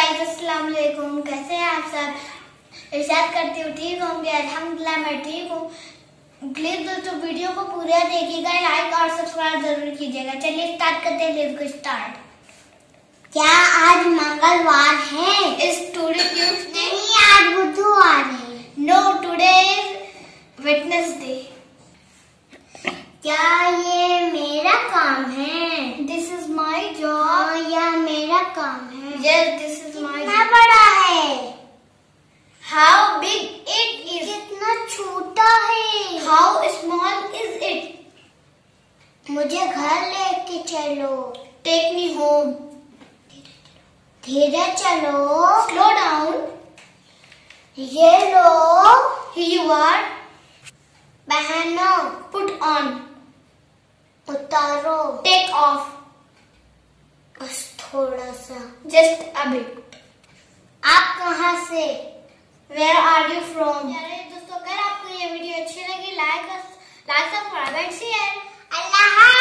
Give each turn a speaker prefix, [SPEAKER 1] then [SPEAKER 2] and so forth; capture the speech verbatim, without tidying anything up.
[SPEAKER 1] Guys, अस्सलाम वालेकुम। कैसे हैं आप सब? इरशाद करती हूँ ठीक होंगे। अल्हम्दुलिल्लाह मैं ठीक हूँ। प्लीज दोस्तों वीडियो को पूरा देखिएगा, लाइक और सब्सक्राइब जरूर कीजिएगा। चलिए स्टार्ट करते हैं। Let's go start.
[SPEAKER 2] क्या आज मंगलवार है?
[SPEAKER 1] Is today Tuesday?
[SPEAKER 2] नहीं, आज बुधवार है।
[SPEAKER 1] No, today is Wednesday.
[SPEAKER 2] क्या ये मेरा काम है?
[SPEAKER 1] This is my job.
[SPEAKER 2] हाँ, यह मेरा काम है।
[SPEAKER 1] यस, दिस इज माई
[SPEAKER 2] कितना बड़ा है?
[SPEAKER 1] How big it is?
[SPEAKER 2] कितना छोटा है?
[SPEAKER 1] How small is it?
[SPEAKER 2] मुझे घर लेके चलो।
[SPEAKER 1] Take me home.
[SPEAKER 2] धीरे चलो।
[SPEAKER 1] Slow down.
[SPEAKER 2] ये लो।
[SPEAKER 1] Here you are.
[SPEAKER 2] पहनो।
[SPEAKER 1] Put on.
[SPEAKER 2] उतारो।
[SPEAKER 1] Take off.
[SPEAKER 2] बस थोड़ा सा।
[SPEAKER 1] Just a bit.
[SPEAKER 2] आप कहाँ से?
[SPEAKER 1] Where are you from? अरे दोस्तों, अगर आपको ये वीडियो अच्छी लगी, like like subscribe and share.
[SPEAKER 2] Allah